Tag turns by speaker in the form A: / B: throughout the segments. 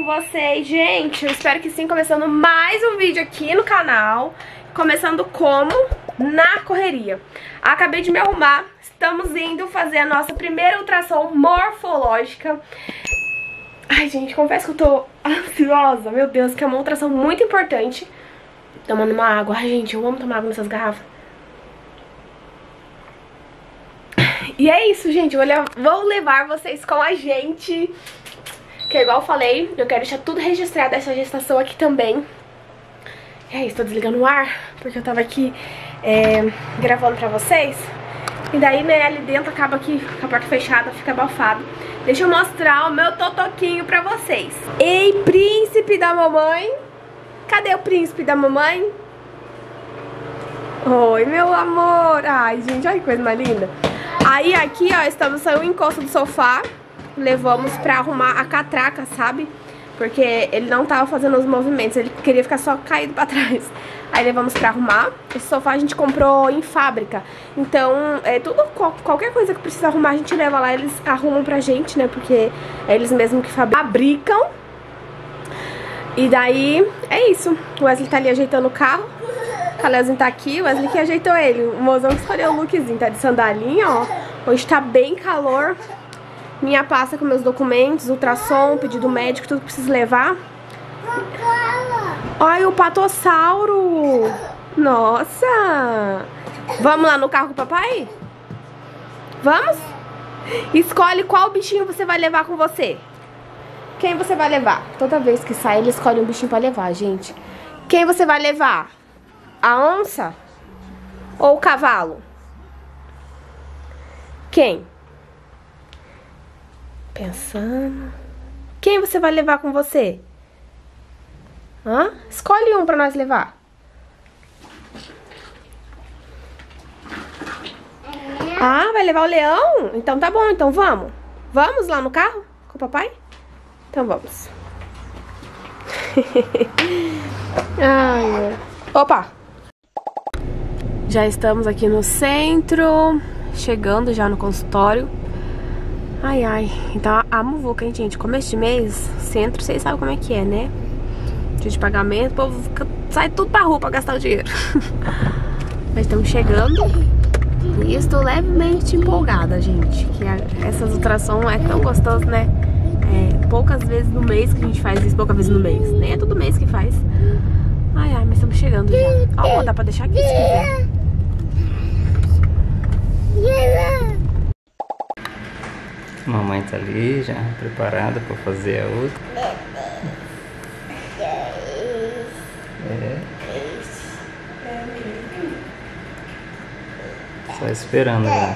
A: com vocês, gente? Eu espero que sim, começando mais um vídeo aqui no canal. Começando como? Na correria. Acabei de me arrumar, estamos indo fazer a nossa primeira ultrassom morfológica. Ai, gente, confesso que eu tô ansiosa, meu Deus, que é uma ultrassom muito importante. Tomando uma água. Ai, gente, eu amo tomar água nessas garrafas. E é isso, gente, vou levar vocês com a gente. Que é igual eu falei, eu quero deixar tudo registrado, essa gestação aqui também. E é isso, tô desligando o ar, porque eu tava aqui gravando pra vocês. E daí, né, ali dentro acaba que com a porta fechada, fica abafado. Deixa eu mostrar o meu totoquinho pra vocês. Ei, príncipe da mamãe. Cadê o príncipe da mamãe? Oi, meu amor. Ai, gente, olha que coisa mais linda. Aí aqui, ó, estamos saindo o encosto do sofá. Levamos pra arrumar a catraca, sabe? Porque ele não tava fazendo os movimentos, ele queria ficar só caído pra trás. Aí levamos pra arrumar. Esse sofá a gente comprou em fábrica. Então, qualquer coisa que precisa arrumar, a gente leva lá, eles arrumam pra gente, né? Porque é eles mesmos que fabricam. E daí, é isso. O Wesley tá ali ajeitando o carro. O Calézinho tá aqui, o Wesley que ajeitou ele. O mozão que escolheu o lookzinho, tá de sandalinha, ó. Hoje tá bem calor. Minha pasta com meus documentos, ultrassom, pedido médico, tudo que preciso levar. Olha o patossauro. Nossa. Vamos lá no carro com o papai? Vamos? Escolhe qual bichinho você vai levar com você. Quem você vai levar? Toda vez que sai, ele escolhe um bichinho pra levar, gente. Quem você vai levar? A onça? Ou o cavalo? Quem? Pensando. Quem você vai levar com você? Hã? Escolhe um pra nós levar. Ah, vai levar o leão? Então tá bom, então vamos. Vamos lá no carro com o papai? Então vamos. Ai, opa! Já estamos aqui no centro, chegando já no consultório. Ai, ai, então a muvuca, hein, gente? Começo de mês, centro, vocês sabem como é que é, né? Dia de pagamento, o povo sai tudo pra rua pra gastar o dinheiro. Mas estamos chegando e estou levemente empolgada, gente. Que essas ultrassom é tão gostoso, né? Poucas vezes no mês que a gente faz isso, poucas vezes no mês. Nem é todo mês que faz. Ai, ai, mas estamos chegando já. Ó, dá pra deixar aqui se quiser.
B: Mamãe tá ali já preparada pra fazer a outra. Só esperando já.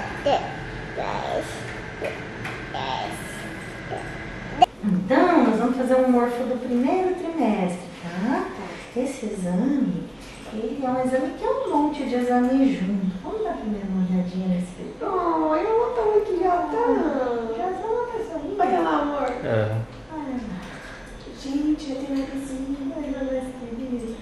C: Então, nós vamos fazer um morfo do primeiro trimestre, tá? Esse exame, ele é um exame que é um monte de exame junto. Vamos dar primeiro uma olhadinha nesse...
A: Oh, eu não tô muito já
C: Já só uma pessoinha.
A: Olha lá, amor.
B: É.
C: Olha lá.
A: Gente, já tem uma coisinha.
C: Olha lá, querida.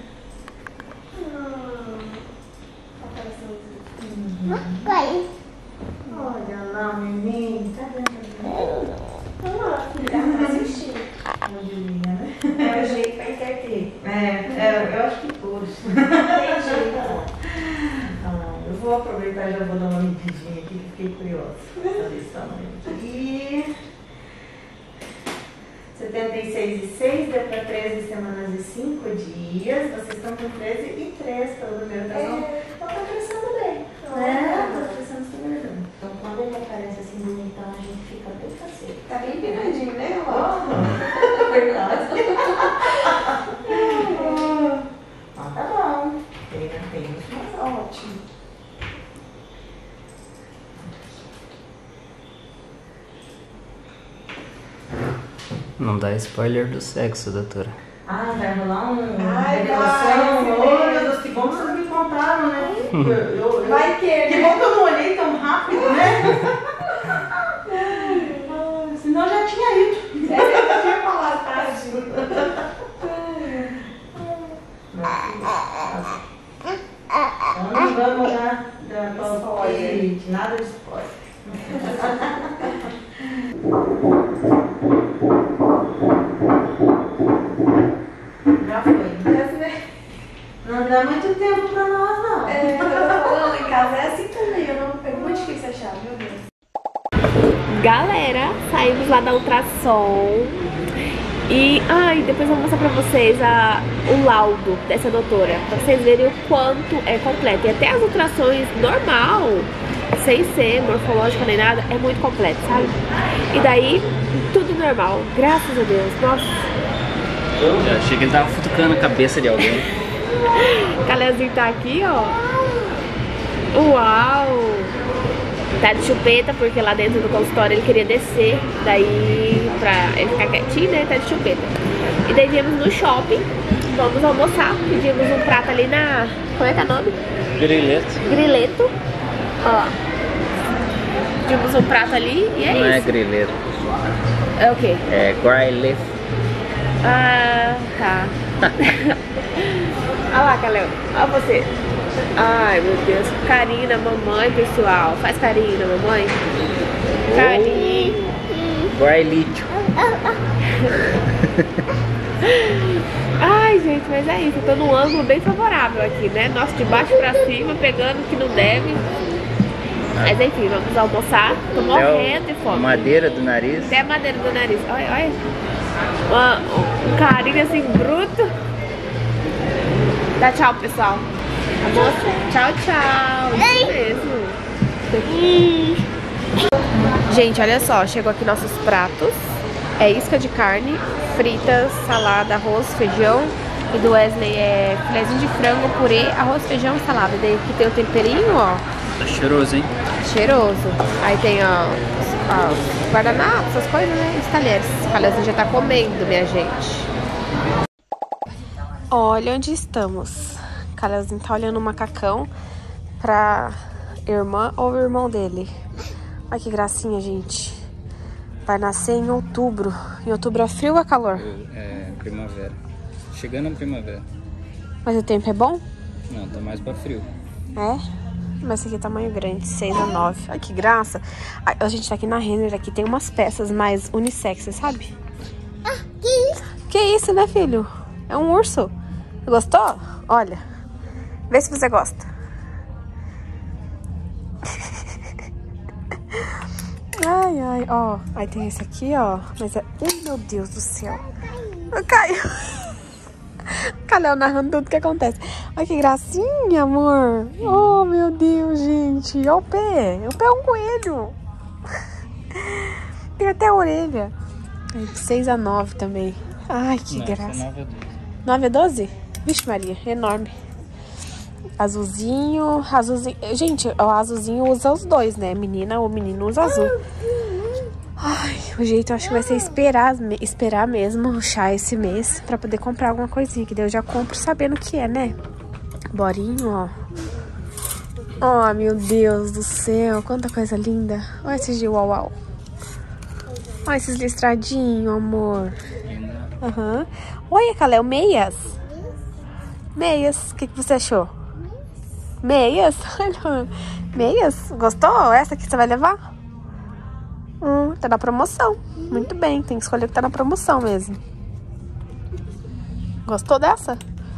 C: Olha lá, o neném. Tá dentro do...
A: É o jeito pra interter.
C: Eu acho que todos.
A: Tem jeito.
C: Eu vou aproveitar e já vou dar uma medidinha aqui, que fiquei curiosa. Saber esse tamanho aqui. 76,6 deu para 13 semanas e 5 dias. Vocês estão com 13,3 pelo primeiro tamanho.
A: Tá crescendo bem.
C: Tá crescendo super bem. Então, quando ele aparece assim bonitão, a gente fica bem faceiro.
A: Tá bem piradinho, né, amor?
C: Verdade. Tá bom. Tem isso, mas ótimo.
B: Não dá spoiler do sexo, doutora.
C: Ah, vai rolar
A: Ai,
C: revelação.
A: vai,
C: Oh, meu Deus, que bom que vocês me contaram, né?
A: Vai que,
C: Que bom que eu não olhei tão rápido, né? Senão já tinha ido.
A: eu tinha falado, tadinho.
C: Então não vamos dar palpite, nada de spoiler. dá muito tempo pra nós, não.
A: É, eu tô falando, em casa é assim também. É muito difícil achar, meu Deus. Galera, saímos lá da ultrassom. E, depois eu vou mostrar pra vocês o laudo dessa doutora, pra vocês verem o quanto é completo. E até as ultrações normal, sem ser morfológica nem nada, é muito completo, sabe? E daí, tudo normal, graças a Deus. Nossa.
B: Eu achei que ele tava futucando a cabeça de alguém.
A: Calezinho tá aqui, ó. Uau! Tá de chupeta, porque lá dentro do consultório ele queria descer. Daí, pra ele ficar quietinho, né? Tá de chupeta. E daí viemos no shopping, vamos almoçar. Pedimos um prato ali na... Como é que é o nome?
B: Grileto.
A: Grileto. Ó. Pedimos um prato ali e é
B: Não
A: isso.
B: é grileto.
A: É o quê?
B: É grileto.
A: Ah, tá. Olha lá, Caleu. Olha você. Ai, meu Deus. Carinho na mamãe, pessoal. Faz carinho na mamãe. Carinho.
B: Grileto.
A: Ai, gente, mas é isso. Eu tô num ângulo bem favorável aqui, né? Nossa, de baixo pra cima, pegando o que não deve. Mas enfim, vamos almoçar. Tô morrendo de fome.
B: Madeira do nariz.
A: Até a madeira do nariz. Olha, olha. Um carinho assim, bruto. Dá tchau, pessoal. Moça, tchau, tchau. Isso mesmo. Gente, olha só. Chegou aqui nossos pratos. É isca de carne, fritas, salada, arroz, feijão. E do Wesley é filézinho de frango, purê, arroz, feijão e salada. Daí aqui tem o temperinho, ó.
B: Tá cheiroso, hein?
A: Cheiroso. Aí tem, ó, os guardanapos, essas coisas, né? Os talheres. O Calezinho já tá comendo, minha gente. Olha onde estamos. O Calezinho tá olhando o macacão pra irmã ou irmão dele. Olha que gracinha, gente. Vai nascer em outubro. Em outubro é frio ou é calor?
B: É, primavera. Chegando na primavera.
A: Mas o tempo é bom?
B: Não, tá mais pra frio.
A: É? Mas esse aqui é tamanho grande, 6 a 9. Ai, que graça. A gente tá aqui na Renner, aqui tem umas peças mais unissex, sabe?
D: Ah, que isso?
A: Que isso, né, filho? É um urso. Gostou? Olha. Vê se você gosta. Ai, ai, ó. Aí tem esse aqui, ó. Mas é... Ai, meu Deus do céu. Caiu. Calhau narrando tudo que acontece. Olha que gracinha, amor. Oh, meu Deus, gente. Olha o pé. O pé é um coelho. Tem até a orelha. 6 a 9 também. Ai, que graça. 9 a 12? Vixe, Maria. Enorme. Azulzinho. Azulzinho. Gente, o azulzinho usa os dois, né? Menina ou menino usa azul. Ai, o jeito eu acho que vai ser esperar mesmo o chá esse mês pra poder comprar alguma coisinha. Que daí eu já compro sabendo o que é, né? Borinho, ó. Oh, meu Deus do céu. Quanta coisa linda. Olha esses de uau-uau. Olha esses listradinhos, amor. Aham. Olha, Caléu, meias. Meias. O que você achou? Meias? Meias? Gostou? Essa aqui você vai levar? Tá na promoção. Muito bem, tem que escolher o que tá na promoção mesmo. Gostou dessa?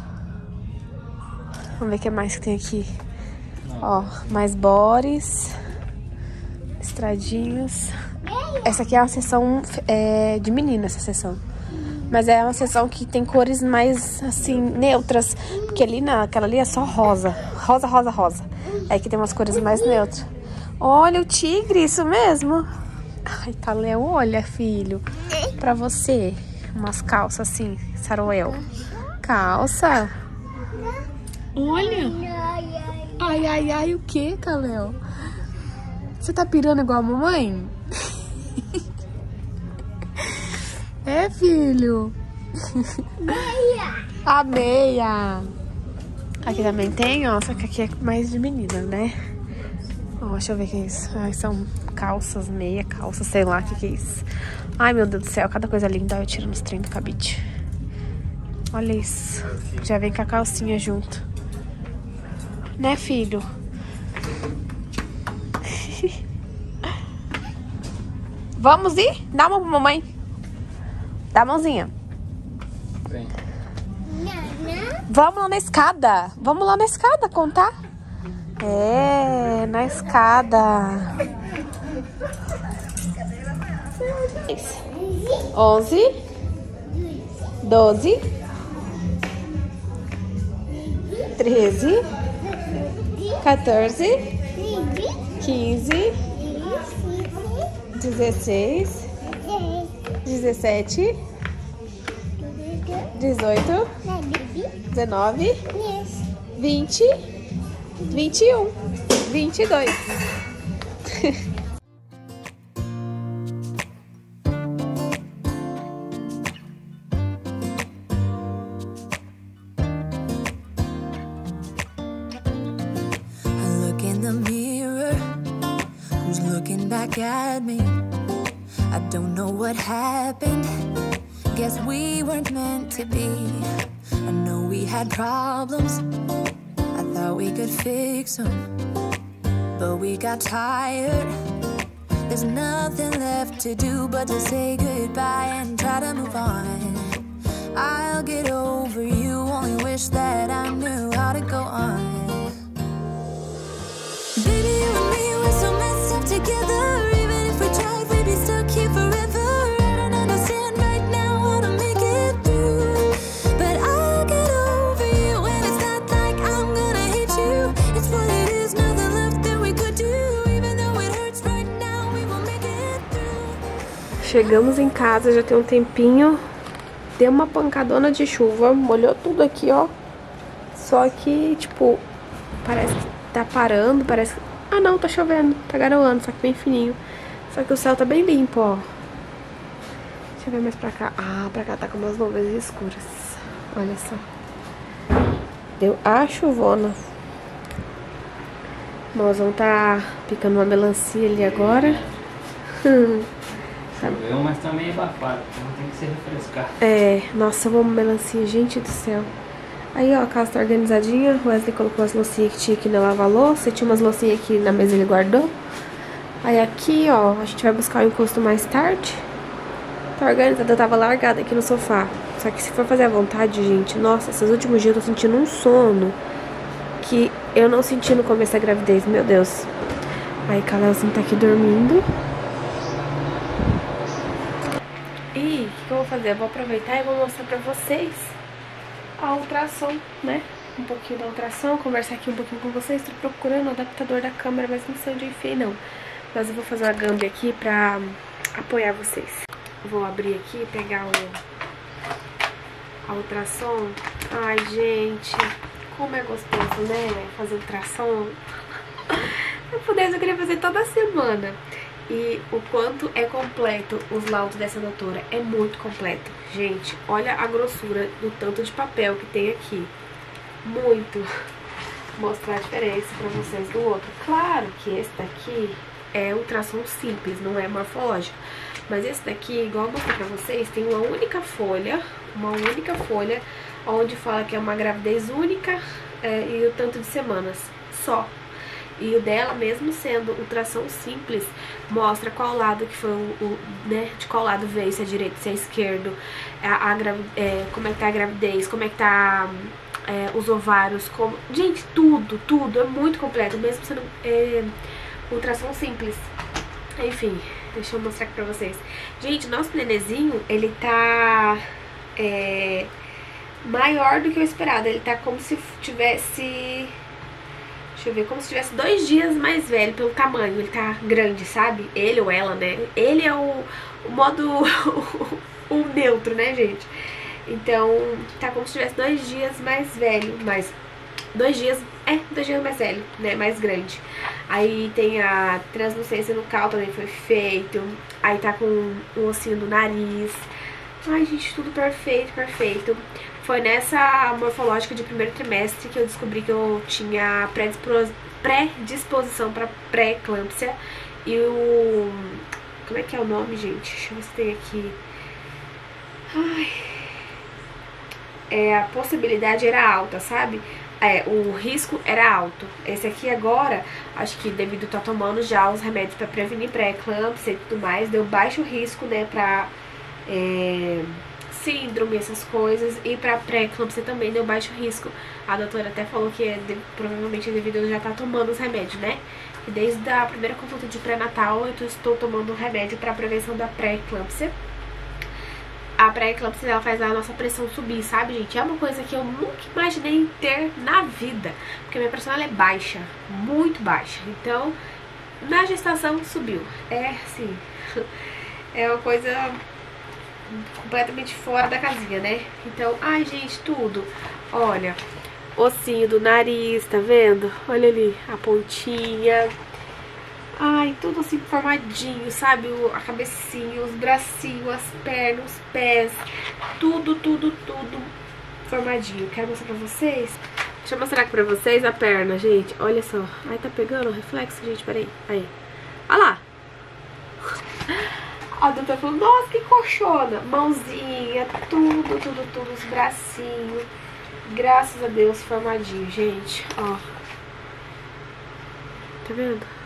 A: Vamos ver o que mais que tem aqui. Ó, mais bores. Estradinhos. Essa aqui é uma seção de menina, essa seção. Mas é uma seção que tem cores mais, assim, neutras. Porque ali, aquela ali é só rosa. Rosa, rosa, rosa. Aí que tem umas cores mais neutras. Olha o tigre, isso mesmo. Ai, Caléu, olha, filho. Pra você, umas calças assim, saruel. Calça. Olha. Ai, ai, ai, o que, Caléu? Você tá pirando igual a mamãe? É, filho?
D: Meia.
A: A meia. Aqui também tem, ó. Só que aqui é mais de menina, né? Ó, deixa eu ver o que é isso. Ai, são calças, meia, calça, sei lá o que é isso. Ai, meu Deus do céu, cada coisa linda. Eu tiro nos trem do cabide. Olha isso. Já vem com a calcinha junto. Né, filho? Vamos ir? Dá uma pra mamãe. Dá a mãozinha.
B: Vem.
A: Vamos lá na escada. Vamos lá na escada contar. É, na escada. 11, 12, 13, 14, 15, 16, 17, 18, 19, 20, 21, 22.
E: Back at me, I don't know what happened. Guess we weren't meant to be. I know we had problems, I thought we could fix them, but we got tired. There's nothing left to do but to say goodbye and try to move on. I'll get over you, only wish that I knew how to go on. Baby, you and me, we're so messed up together. Even if we tried, we'd be stuck here forever. I don't understand right now how to make it through, but I'll get over you, and it's not like I'm gonna hate you. It's what it is, nothing left that we could do. Even though it hurts right now, we will make it through.
A: Chegamos em casa, já tem um tempinho. Deu uma pancadona de chuva, molhou tudo aqui, ó. Só que, tipo, parece que tá parando, parece que... Ah, não, tá chovendo, tá garoando, só que bem fininho. Só que o céu tá bem limpo, ó. Deixa eu ver mais pra cá. Ah, pra cá tá com umas nuvens escuras. Olha só. Deu a chuvona. O mozão tá picando uma melancia ali agora.
B: Choveu, mas tá meio abafado, então tem que se refrescar.
A: É, nossa, eu amo melancia, gente do céu. Aí, ó, a casa tá organizadinha. O Wesley colocou as loucinhas que tinha aqui na lava-louça. Tinha umas loucinhas aqui na mesa, ele guardou. Aí aqui, ó, a gente vai buscar o encosto mais tarde. Tá organizada, eu tava largada aqui no sofá. Só que se for fazer à vontade, gente, nossa, esses últimos dias eu tô sentindo um sono que eu não senti no começo da gravidez, meu Deus. Aí, Calelzinho tá aqui dormindo. E o que eu vou fazer? Eu vou aproveitar e vou mostrar pra vocês a ultrassom, né? Um pouquinho da ultrassom, conversar aqui um pouquinho com vocês. Tô procurando o adaptador da câmera, mas não sei onde eu enfiei, não. Mas eu vou fazer uma gambi aqui pra apoiar vocês. Vou abrir aqui e pegar a ultrassom. Ai, gente, como é gostoso, né? Fazer ultrassom. Se eu pudesse, eu queria fazer toda semana. E o quanto é completo os laudos dessa doutora. É muito completo. Gente, olha a grossura do tanto de papel que tem aqui. Muito. Vou mostrar a diferença pra vocês do outro. Claro que esse daqui é ultrassom simples, não é morfológico. Mas esse daqui, igual eu mostrei pra vocês, tem uma única folha onde fala que é uma gravidez única e o tanto de semanas. Só. E o dela, mesmo sendo ultrassom simples, mostra qual lado que foi né, de qual lado veio, se é direito, se é esquerdo, como é que tá a gravidez, como é que tá os ovários, gente, tudo é muito completo, mesmo sendo ultrassom simples. Enfim, deixa eu mostrar aqui pra vocês. Gente, nosso nenezinho, ele tá maior do que o esperado, ele tá como se tivesse... Deixa eu ver, como se tivesse 2 dias mais velho pelo tamanho. Ele tá grande, sabe? Ele ou ela, né? Ele é o modo o neutro, né, gente? Então, tá como se tivesse 2 dias mais velho. Mas 2 dias, 2 dias mais velho, né? Mais grande. Aí tem a translucência no cal, também foi feito. Aí tá com um ossinho do nariz. Ai, gente, tudo perfeito, perfeito. Foi nessa morfológica de primeiro trimestre que eu descobri que eu tinha predisposição para pré-eclâmpsia. E o... Como é que é o nome, gente? Deixa eu ver se tem aqui. Ai... a possibilidade era alta, sabe? O risco era alto. Esse aqui agora, acho que devido a estar tomando já os remédios para prevenir pré-eclâmpsia e tudo mais, deu baixo risco, né, pra... síndrome, essas coisas. E pra pré-eclâmpsia também deu baixo risco. A doutora até falou que provavelmente devido a eu já estar tomando os remédios, né? E desde a primeira consulta de pré-natal eu estou tomando remédio pra prevenção da pré-eclâmpsia. A pré-eclâmpsia, ela faz a nossa pressão subir, sabe, gente? É uma coisa que eu nunca imaginei ter na vida. Porque minha pressão, ela é baixa, muito baixa. Então, na gestação, subiu. É, assim, é uma coisa completamente fora da casinha, né? Então, ai, gente, tudo. Olha, ossinho do nariz, tá vendo? Olha ali, a pontinha. Ai, tudo assim formadinho, sabe? A cabecinha, os bracinhos, as pernas, os pés. Tudo formadinho. Quero mostrar pra vocês. Deixa eu mostrar aqui pra vocês a perna, gente. Olha só. Ai, tá pegando o reflexo, gente. Peraí. Aí. Olha lá. A doutora falou, nossa, que colchona. Mãozinha, tudo. Os bracinhos. Graças a Deus, formadinho, gente. Ó. Tá vendo?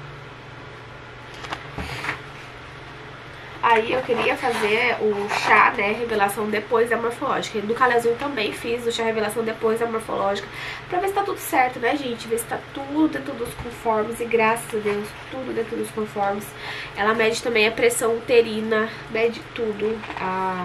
A: Aí eu queria fazer o chá, né, revelação depois da morfológica. Do Calazul também fiz o chá revelação depois da morfológica, pra ver se tá tudo certo, né, gente? Ver se tá tudo dentro dos conformes. E graças a Deus, tudo dentro dos conformes. Ela mede também a pressão uterina, mede tudo. A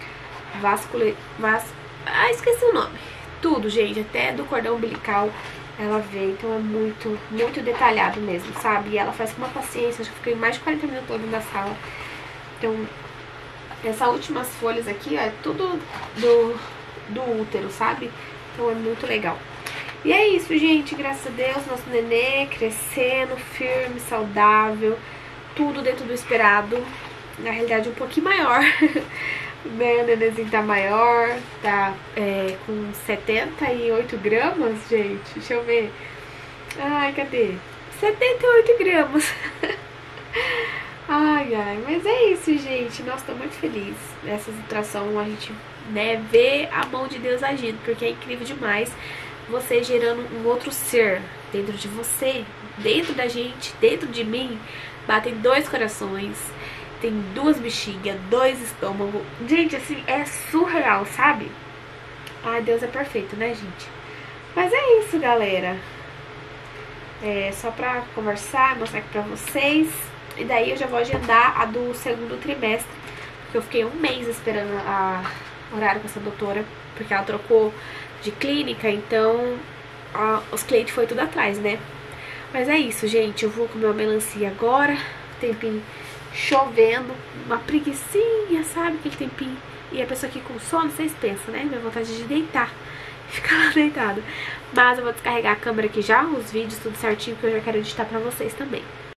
A: esqueci o nome. Tudo, gente, até do cordão umbilical ela vê. Então é muito detalhado mesmo, sabe? E ela faz com uma paciência. Acho que fiquei mais de 40 minutos dentro da sala. Então, essas últimas folhas aqui, ó, é tudo do útero, sabe? Então é muito legal. E é isso, gente, graças a Deus, nosso nenê crescendo, firme, saudável, tudo dentro do esperado. Na realidade, um pouquinho maior. Meu nenenzinho tá maior, tá com 78 gramas, gente. Deixa eu ver. Ai, cadê? 78 gramas. Ai, mas é isso, gente. Nossa, tô muito feliz. Nessa ultrassom a gente, né, vê a mão de Deus agindo, porque é incrível demais você gerando um outro ser dentro de você, dentro da gente, dentro de mim. Batem 2 corações, tem 2 bexigas, 2 estômagos. Gente, assim, é surreal, sabe? Ai, Deus é perfeito, né, gente? Mas é isso, galera. É só pra conversar, mostrar aqui pra vocês. E daí eu já vou agendar a do segundo trimestre, porque eu fiquei um mês esperando o horário com essa doutora, porque ela trocou de clínica, então os clientes foi tudo atrás, né? Mas é isso, gente, eu vou comer uma melancia agora, tempinho chovendo, uma preguicinha, sabe, aquele tempinho. E a pessoa aqui com sono, vocês pensam, né? Minha vontade de deitar, ficar lá deitada. Mas eu vou descarregar a câmera aqui já, os vídeos, tudo certinho, que eu já quero editar pra vocês também.